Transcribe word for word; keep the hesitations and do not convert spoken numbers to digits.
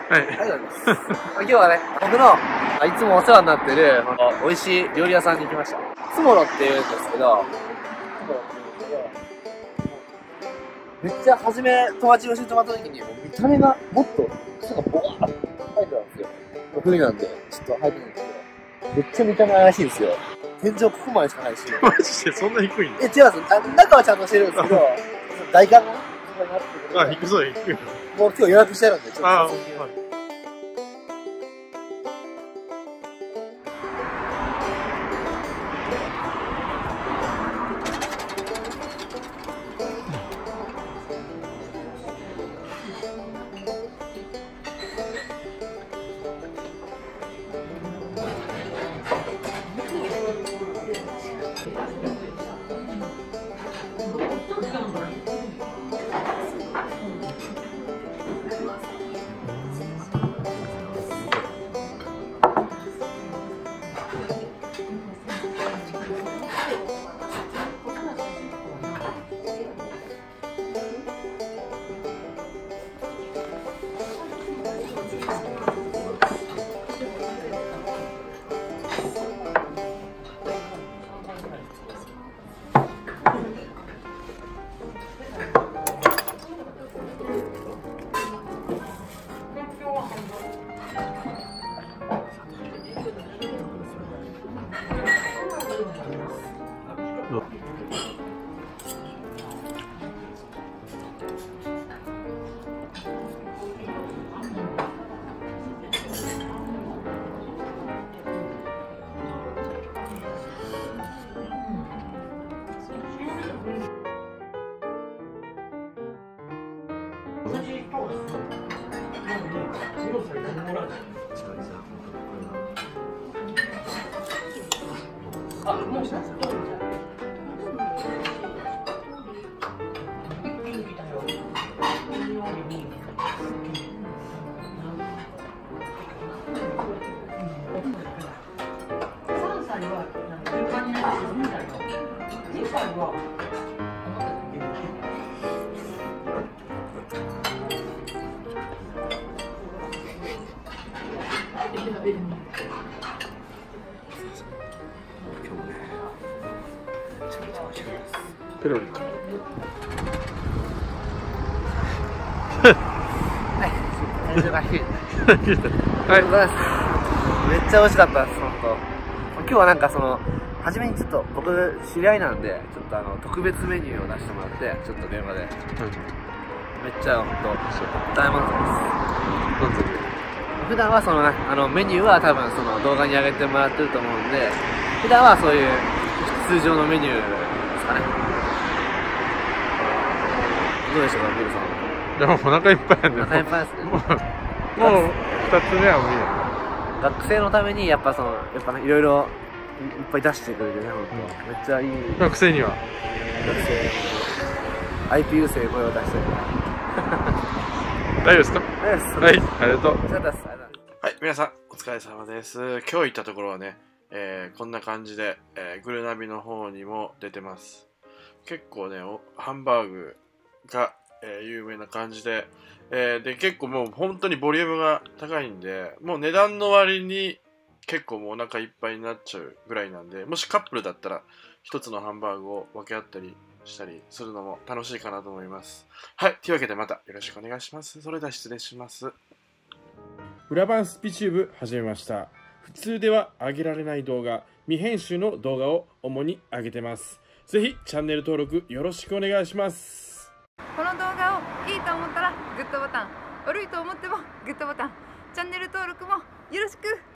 はい。ありがとうございます。今日はね、僕のいつもお世話になってる美味しい料理屋さんに行きました。つもろって言うんですけど、めっちゃ初め友達が教えてもらった時に、見た目がもっと草がボワーって生えてたんですよ。冬なんで、ちょっと生えてるんですけど、めっちゃ見た目怪しいんですよ。天井ここまでしかないし。 マジでそんな低いの？ え、違うんですよ。中はちゃんとしてるんですけど、外観がね、 あ、低そう、低い。 もう今日予約してるんで、ちょっと。 ああ、はい。 あ、もうしたんですか？ ペロリか。 はい。体重が低い。はい。めっちゃ美味しかったです、ほんと。今日はなんかその、初めにちょっと僕、知り合いなんで、ちょっとあの、特別メニューを出してもらって、ちょっと電話で。めっちゃほんと、大満足です。普段はそのね、あの、メニューは多分その動画に上げてもらってると思うんで、普段はそういう通常のメニューですかね。どうでしょうか、ビルさん。 でもお腹いっぱいなんで。 お腹いっぱいですね。 もう、もう二つ目は無理や。 学生のためにやっぱその、やっぱね、いろいろいっぱい出してくれてね、ほんと。めっちゃいい。 学生には学生、アイピー 生声を出してる。 大丈夫ですか？ はい、 ありがとう。 ありがとうございます。 はい、皆さん、お疲れ様です。今日行ったところはね、えー、こんな感じで、えー、グルナビの方にも出てます。結構ね、ハンバーグが、えー、有名な感じで、えー、で、結構もう本当にボリュームが高いんで、もう値段の割に結構もうお腹いっぱいになっちゃうぐらいなんで、もしカップルだったら一つのハンバーグを分け合ったりしたりするのも楽しいかなと思います。はい、というわけでまたよろしくお願いします。それでは失礼します。 裏番スピチューブ始めました。普通では上げられない動画、未編集の動画を主に上げてます。ぜひチャンネル登録よろしくお願いします。 この動画をいいと思ったらグッドボタン、悪いと思ってもグッドボタン、チャンネル登録もよろしく。